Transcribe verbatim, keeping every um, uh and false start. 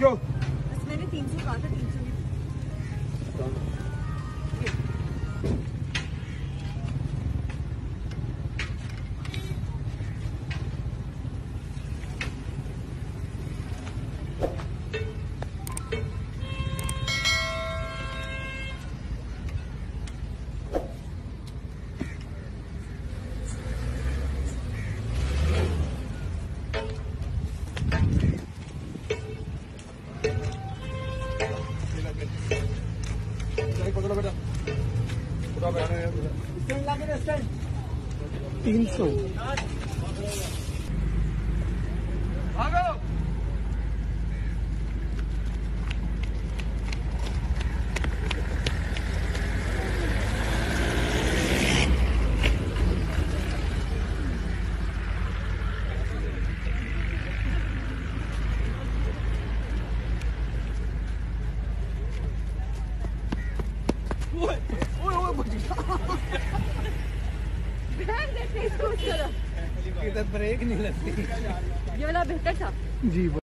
लो। बस मैंने तीन सौ कहा था, तीन सौ पकड़ो बेटा, तीन सौ भागो। ओए ओए ओए बच इसको गया। ब्रेक नहीं लगती। ये वाला बेहतर था जी।